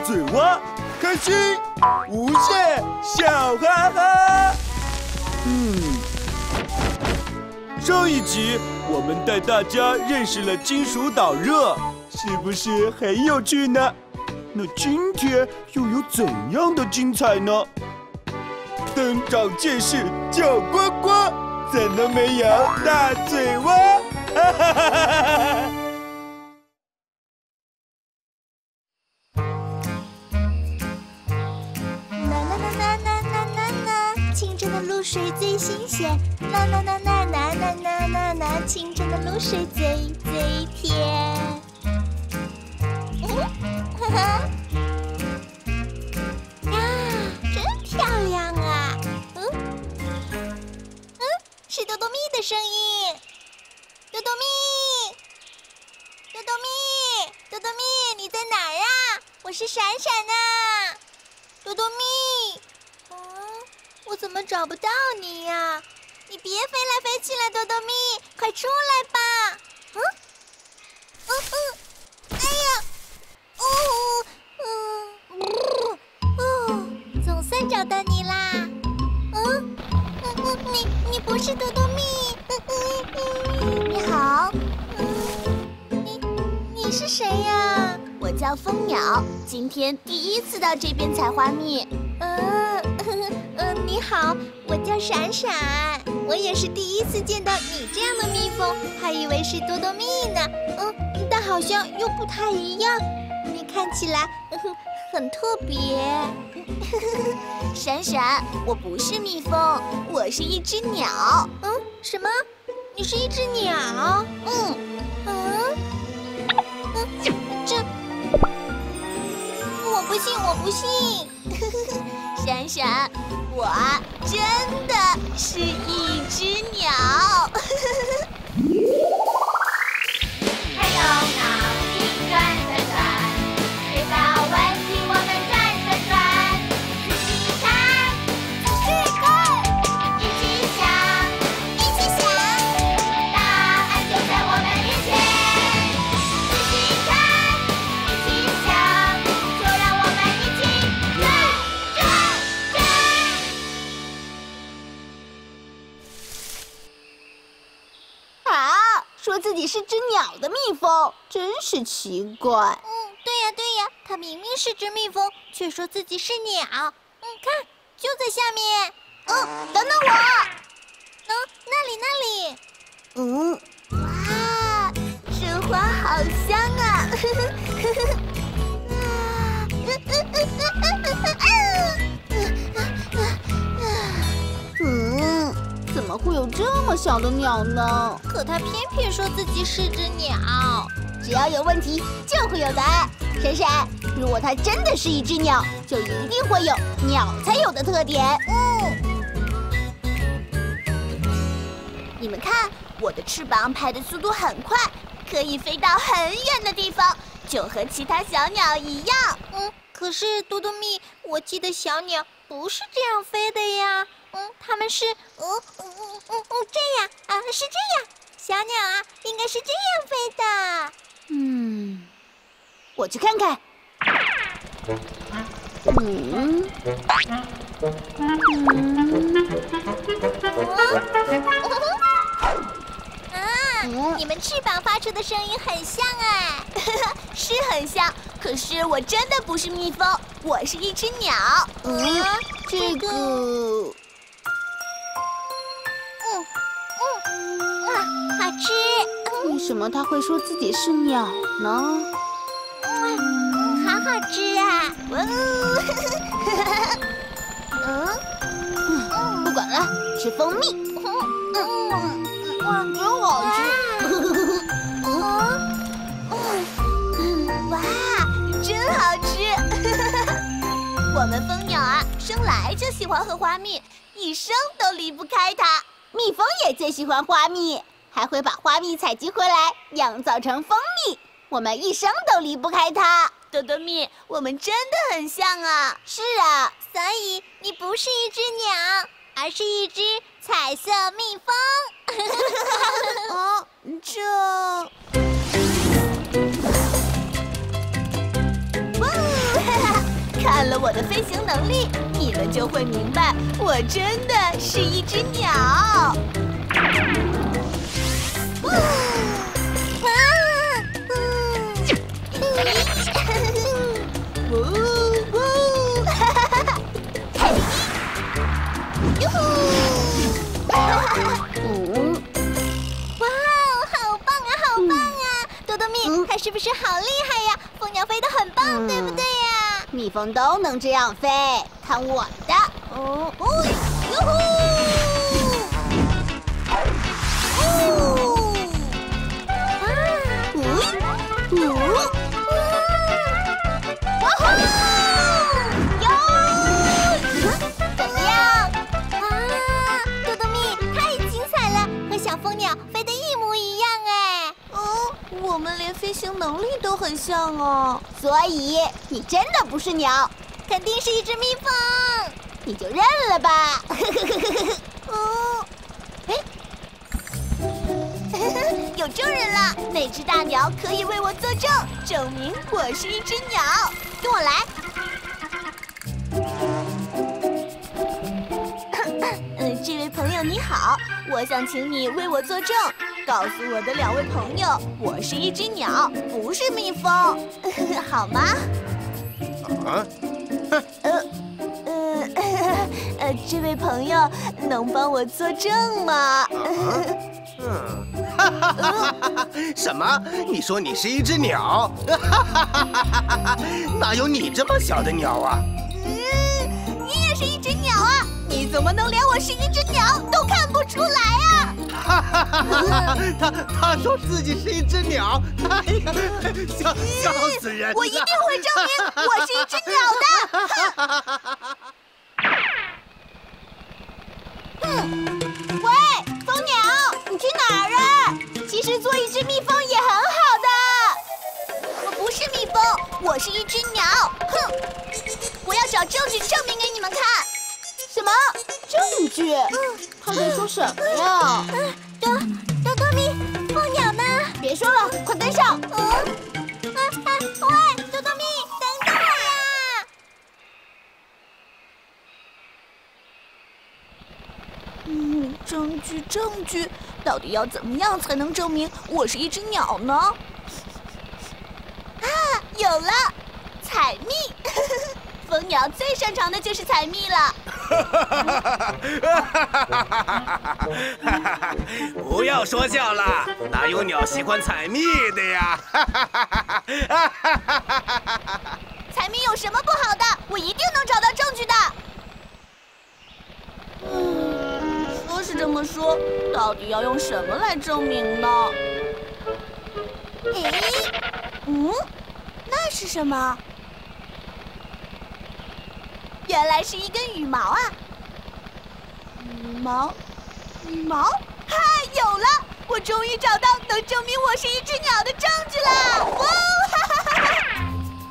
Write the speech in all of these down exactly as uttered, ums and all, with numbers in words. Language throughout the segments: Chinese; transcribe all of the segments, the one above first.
嘴蛙，开心，无限笑哈哈。嗯，上一集我们带大家认识了金属导热，是不是很有趣呢？那今天又有怎样的精彩呢？登长见识叫呱呱，怎能没有大嘴蛙？哈哈哈哈哈！ 水最新鲜，啦啦啦啦啦啦啦啦啦，清澈的露水最最甜。嗯，哈哈，呀，真漂亮啊！嗯嗯，是多多蜜的声音。多多蜜，多多蜜，多多蜜，你在哪儿啊？我是闪闪啊，多多蜜。嗯。我怎么找不到你呀？你别飞来飞去了，多多蜜，快出来吧！嗯，嗯嗯，哎呀，哦，嗯，哦，总算找到你啦！嗯，嗯嗯，你你不是多多蜜？嗯嗯嗯，你好，嗯，你你是谁呀？我叫蜂鸟，今天第一次到这边采花蜜。嗯。嗯，你好，我叫闪闪，我也是第一次见到你这样的蜜蜂，还以为是多多蜜呢。嗯，但好像又不太一样，你看起来、嗯、很特别。闪闪，我不是蜜蜂，我是一只鸟。嗯，什么？你是一只鸟？嗯嗯嗯，这我不信，我不信。闪闪，我真的是一只鸟。 还有脑筋转转转，遇到问题我们转转转，仔细看，仔细看，一起想， 一起想， 答案就在我们面前。仔细看，一起想，就让我们一起转转转。 啊，说自己是只鸟的蜜蜂，真是奇怪。 嗯，对呀对呀，它明明是只蜜蜂，却说自己是鸟。嗯，看，就在下面。 嗯，等等我。 嗯，那里那里。 嗯， 哇，这花好香啊！ 嗯，怎么会有这么小的鸟呢？ 可它偏偏说自己是只鸟。 只要有问题，就会有答案。闪闪，如果它真的是一只鸟，就一定会有鸟才有的特点。 嗯， 你们看，我的翅膀拍的速度很快，可以飞到很远的地方，就和其他小鸟一样。 嗯，可是多多蜜，我记得小鸟不是这样飞的呀。嗯，它们是，嗯嗯嗯嗯嗯，这样啊，是这样。小鸟啊，应该是这样飞的。 嗯，我去看看。嗯。 嗯。啊，你们翅膀发出的声音很像哎。 是很像，可是我真的不是蜜蜂，我是一只鸟。 嗯， 这个。 嗯嗯，啊，好吃。 为什么他会说自己是鸟呢？ 嗯，好好吃啊！哇哦！ 嗯嗯，不管了，吃蜂蜜。 嗯， 哇，真好吃！ 嗯，哇， 真好吃！我们蜂鸟啊，生来就喜欢喝花蜜，一生都离不开它。蜜蜂也最喜欢花蜜，还会把花蜜采集回来酿造成蜂蜜。我们一生都离不开它。多多蜜，我们真的很像啊！是啊， 所以你不是一只鸟，而是一只彩色蜜蜂。 哦，这。哇！ 了我的飞行能力，你们就会明白，我真的是一只鸟。呜啊嗯呜呜哈哈哈哈！嘿，哟呼！嗯，哇哦，好棒啊，好棒啊！多多蜜，它是不是好厉害呀？蜂鸟飞得很棒，对不对呀？蜜蜂都能这样飞，看我的！哦哦，哟呼！哦，啊，呜呜，哇吼！哟，怎么样？啊，多多蜜太精彩了，和小蜂鸟飞得一模一样哎！哦，我们连飞行能力都很像哦。所以你真的不是鸟，肯定是一只蜜蜂，你就认了吧。哦，哎，有证人了，那只大鸟可以为我作证，证明我是一只鸟。跟我来。嗯，这位朋友你好，我想请你为我作证，告诉我的两位朋友，我是一只鸟，不是蜜蜂，好吗？ 啊？ 呃呃呃，这位朋友能帮我作证吗？ 嗯，哈哈哈哈！什么？你说你是一只鸟？哈哈哈哈！哪有你这么小的鸟啊？ 嗯，你也是一只鸟啊！你怎么能连我是一只鸟都看不出来啊？ 哈哈哈哈！他他说自己是一只鸟，哎呀，笑笑死人了！ 我一定会证明我是一只鸟的。嗯，喂，蜂鸟，你去哪儿啊？其实做一只蜜蜂也很好的。我不是蜜蜂，我是一只鸟。哼，我要找证据证明给你们看。什么证据？嗯，他在说什么呀？嗯，多多多咪，蜂鸟呢？别说了，快跟上。嗯，啊啊，喂，多多咪，等等我呀！嗯，证据证据，到底要怎么样才能证明我是一只鸟呢？啊，有了，采蜜。蜂鸟最擅长的就是采蜜了。 不要说笑了，哪有鸟喜欢采蜜的呀？ 采蜜有什么不好的？我一定能找到证据的。嗯，说是这么说，到底要用什么来证明呢？诶，嗯，那是什么？原来是一根羽毛啊！羽毛，羽毛，哈，有了！我终于找到能证明我是一只鸟的证据了！哇，哈哈哈哈！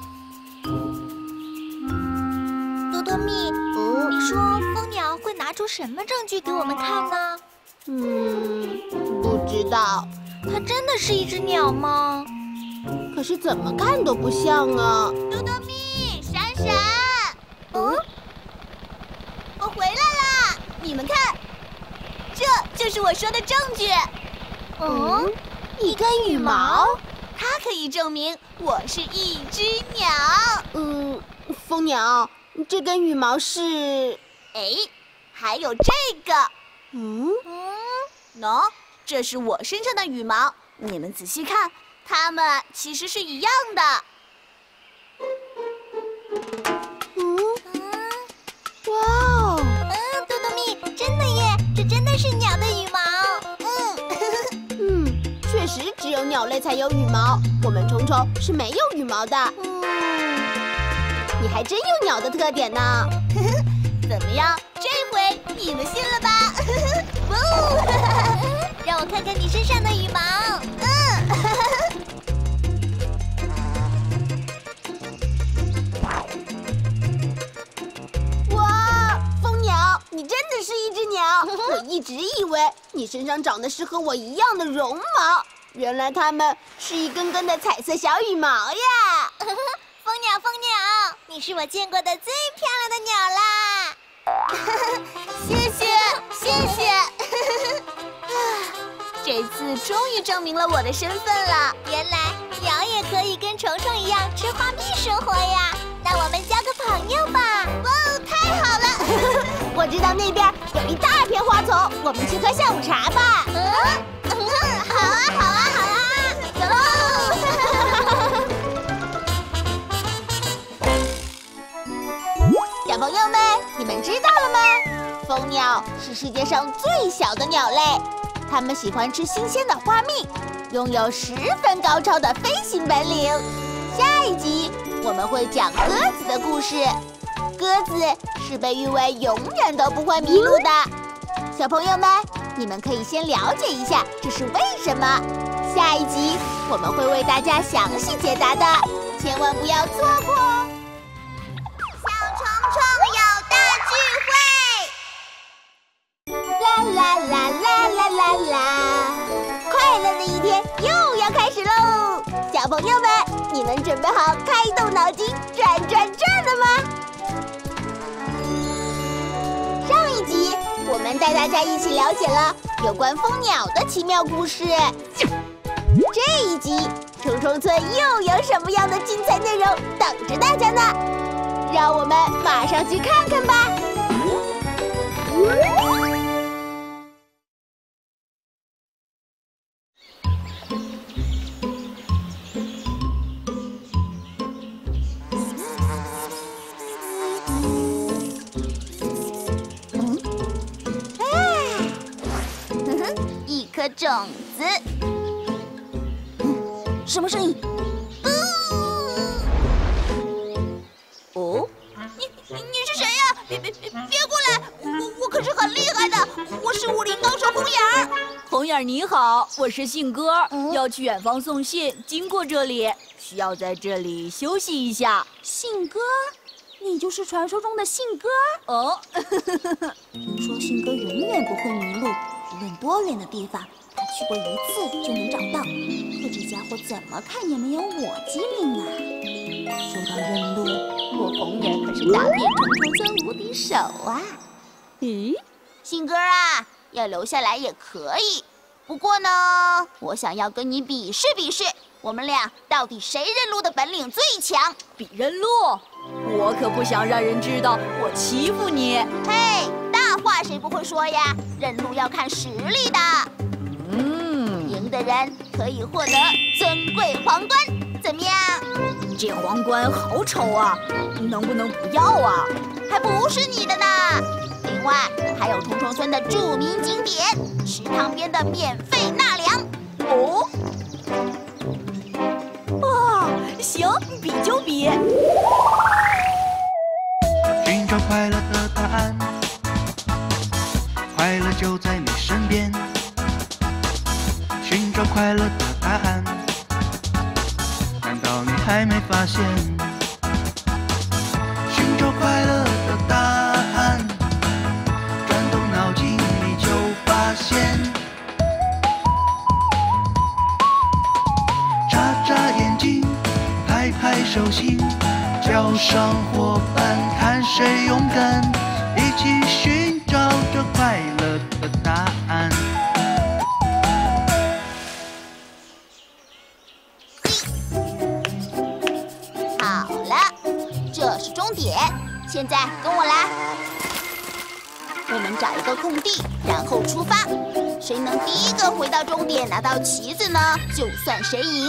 多多蜜，嗯，你说蜂鸟会拿出什么证据给我们看呢？嗯，不知道。它真的是一只鸟吗？可是怎么看都不像啊！多多蜜，闪闪。嗯，我回来啦！你们看，这就是我说的证据。嗯，一根羽毛，它可以证明我是一只鸟。嗯，蜂鸟，这根羽毛是……哎，还有这个。嗯嗯，喏，这是我身上的羽毛，你们仔细看，它们其实是一样的。哇哦！嗯，多多蜜，真的耶，这真的是鸟的羽毛。嗯，嗯，确实只有鸟类才有羽毛，我们虫虫是没有羽毛的。嗯，你还真有鸟的特点呢。怎么样，这回你们信了吧？哇哦！让我看看你身上的羽毛。嗯。你真的是一只鸟，我一直以为你身上长的是和我一样的绒毛，原来它们是一根根的彩色小羽毛呀！蜂蜂鸟，蜂鸟，你是我见过的最漂亮的鸟啦！谢谢，谢谢。这次终于证明了我的身份了。原来鸟也可以跟虫虫一样吃花蜜生活呀！那我们交个朋友吧。哇，太好了！我知道那边有一大片花丛，我们去喝下午茶吧。嗯，嗯，好啊，好啊，好啊，走喽！小朋友们，你们知道了吗？蜂鸟是世界上最小的鸟类，它们喜欢吃新鲜的花蜜，拥有十分高超的飞行本领。下一集我们会讲鸽子的故事。鸽子是被誉为永远都不会迷路的。小朋友们，你们可以先了解一下这是为什么。下一集我们会为大家详细解答的，千万不要错过哦！小虫虫有大聚会，啦啦啦啦啦啦啦！快乐的一天又要开始喽！小朋友们，你们准备好开动脑筋转转转了吗？上一集我们带大家一起了解了有关蜂鸟的奇妙故事。这一集虫虫村又有什么样的精彩内容等着大家呢？让我们马上去看看吧。种子，什么声音？哦，你你你是谁呀？别别别别过来！我我可是很厉害的，我是武林高手红眼儿。 红眼儿你好，我是信鸽，嗯、要去远方送信，经过这里，需要在这里休息一下。 信鸽，你就是传说中的信鸽？ 哦， 听说信鸽永远不会迷路，无论多远的地方。他去过一次就能找到，可这家伙怎么看也没有我机灵啊！说到认路，我红眼可是打遍虫虫村无敌手啊！咦，信鸽啊，要留下来也可以，不过呢，我想要跟你比试比试，我们俩到底谁认路的本领最强？ 比认路？我可不想让人知道我欺负你。 嘿，大话谁不会说呀？认路要看实力的。 嗯， 赢的人可以获得尊贵皇冠，怎么样？ 这皇冠好丑啊，能不能不要啊？ 还不是你的呢。另外还有虫虫村的著名景点，池塘边的免费纳凉。 哦，啊，行，比就比。 寻找快乐的答案，快乐就在你身边。寻找快乐的答案，难道你还没发现？寻找快乐的答案，转动脑筋你就发现。眨眨眼睛，拍拍手心，叫上伙伴，看谁勇敢，一起寻找这快乐的答案。 现在跟我来，我们找一个空地，然后出发。谁能第一个回到终点拿到旗子呢？就算谁赢。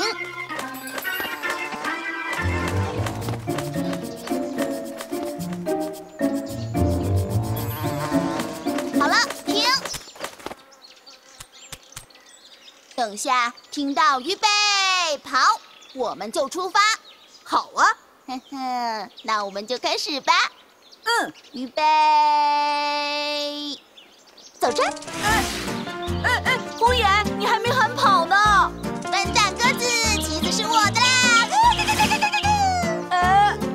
好了，停。等下听到预备跑，我们就出发。 好啊。 呵呵，那我们就开始吧。 嗯， 预备，走着。 哎哎哎，红眼，你还没喊跑呢！ 笨蛋鸽子，旗子是我的啦！ 呃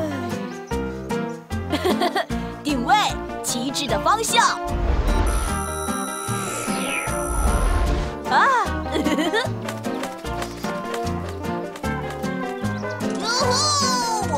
呃，定位，旗帜的方向。啊！ 哟呼！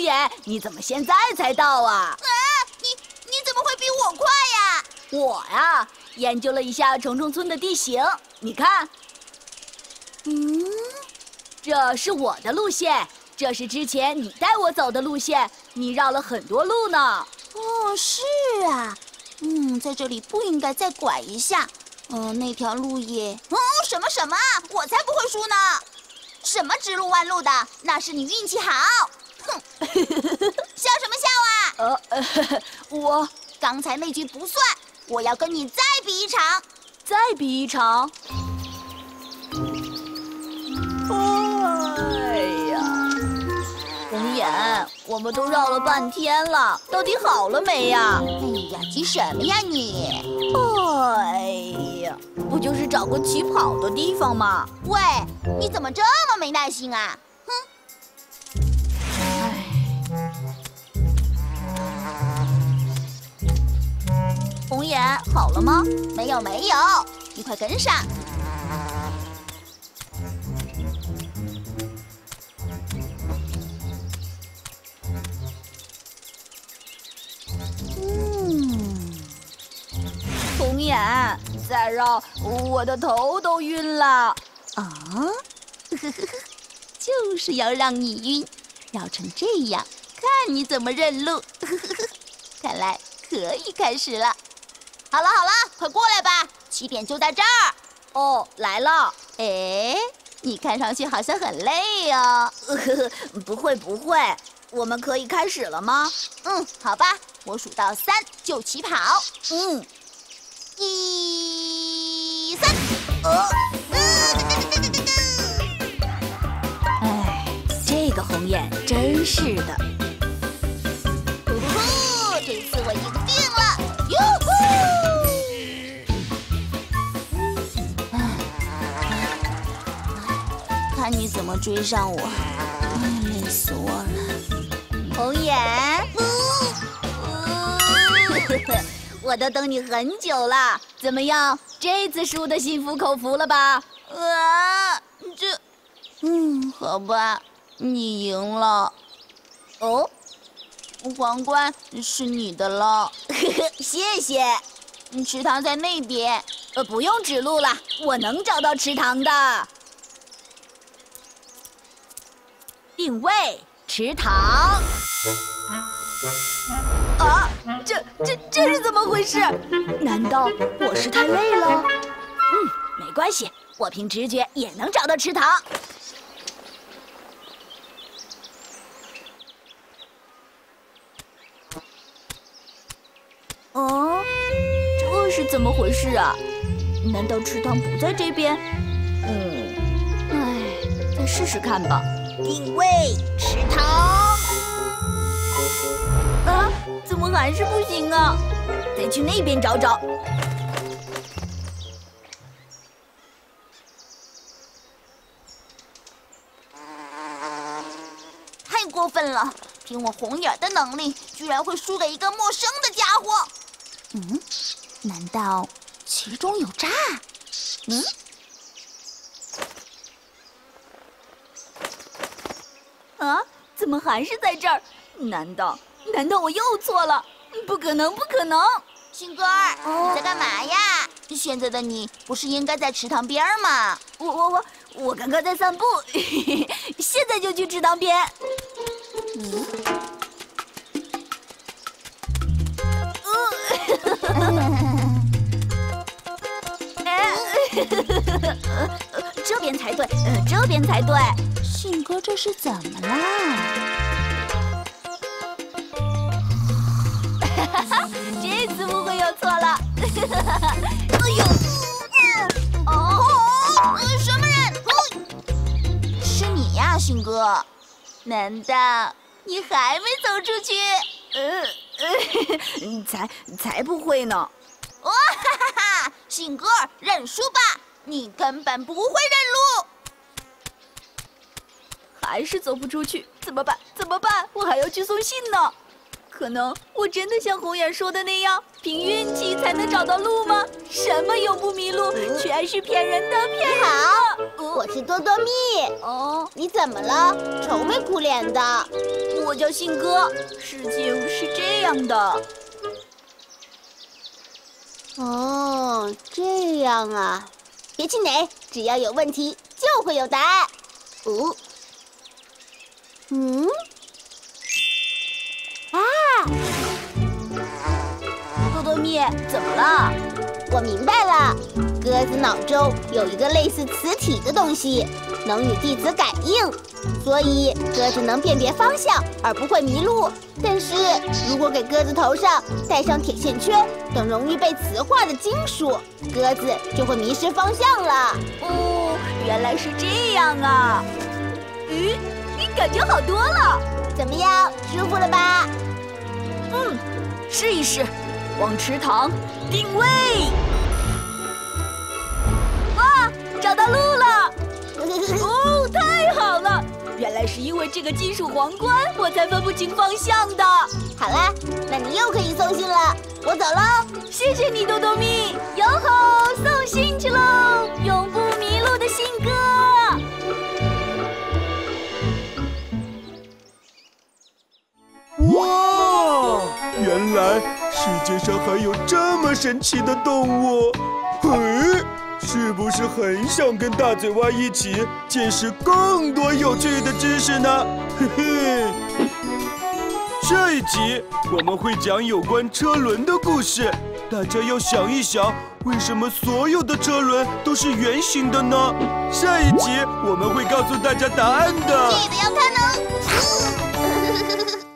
眼，你怎么现在才到啊？ 啊，你你怎么会比我快呀？ 我呀，研究了一下虫虫村的地形，你看， 嗯， 这是我的路线，这是之前你带我走的路线，你绕了很多路呢。 哦，是啊，嗯，在这里不应该再拐一下。嗯，那条路也……哦，什么什么？我才不会输呢！什么直路弯路的？那是你运气好。哼，笑什么笑啊？ 呃呃，我刚才那局不算，我要跟你再比一场。 再比一场。哎呀，红眼，我们都绕了半天了，到底好了没呀？ 哎呀，急什么呀你？ 哎呀，不就是找个起跑的地方吗？ 喂，你怎么这么没耐心啊？哼！ 红眼，好了吗？ 没有没有，你快跟上。 嗯，红眼，再绕，我的头都晕了。 啊，就是要让你晕，绕成这样，看你怎么认路。看来可以开始了。好了好了，快过来吧，起点就在这儿。 哦，来了。 哎，你看上去好像很累哦。 不会不会，我们可以开始了吗？ 嗯，好吧，我数到三就起跑。 嗯， 一三。哦， 哎，这个红眼真是的。 呼呼呼，这次我赢定了！哟呼！看你怎么追上我，哎，累死我了！ 红眼，我都等你很久了，怎么样？这次输的心服口服了吧？ 啊，这，嗯，好吧，你赢了。 哦， 皇冠是你的了。 谢谢。 池塘在那边。 呃，不用指路了，我能找到池塘的。定位池塘。啊，这这这是怎么回事？难道我是太累了？嗯，没关系，我凭直觉也能找到池塘。哦，这是怎么回事啊？难道池塘不在这边？嗯，哎，再试试看吧。定位池塘。啊，怎么还是不行啊？再去那边找找。 太过分了！凭我红眼的能力，居然会输给一个陌生的家伙。嗯，难道其中有诈？嗯。 啊，怎么还是在这儿？难道难道我又错了？不可能，不可能！ 星哥儿，你在干嘛呀？现在的你不是应该在池塘边吗？ 我我我我刚刚在散步，现在就去池塘边。嗯。这边才对，呃，这边才对。 信哥，这是怎么啦？ 这次不会有错了。哎呦！ 嗯、哦，呃、什么人？哦，是你呀，信哥。难道你还没走出去？ 呃呃，才才不会呢！ 哇哈哈哈！信哥，认输吧，你根本不会认路。 还是走不出去，怎么办？怎么办？我还要去送信呢。可能我真的像红眼说的那样，凭运气才能找到路吗？什么永不迷路，全是骗人的，骗人的！ 好， 我是多多蜜。 哦， 你怎么了？愁眉苦脸的。 我叫信哥，事情是这样的。 哦，这样啊，别气馁，只要有问题就会有答案。哦，嗯，啊， 多多蜜，怎么了？ 我明白了，鸽子脑中有一个类似磁体的东西，能与地磁感应，所以鸽子能辨别方向而不会迷路。但是如果给鸽子头上带上铁线圈等容易被磁化的金属，鸽子就会迷失方向了。 哦，原来是这样啊！咦，你感觉好多了？ 怎么样，舒服了吧？ 嗯，试一试，往池塘定位。啊，找到路了！哦，太好了！原来是因为这个金属皇冠，我才分不清方向的。 好了，那你又可以送信了，我走喽。 谢谢你，多多蜜，哟吼，送信去喽！永不迷路的信哥。 哇，原来世界上还有这么神奇的动物！嘿，是不是很想跟大嘴蛙一起见识更多有趣的知识呢？嘿嘿。这一集我们会讲有关车轮的故事，大家要想一想，为什么所有的车轮都是圆形的呢？下一集我们会告诉大家答案的。 记得要看哦。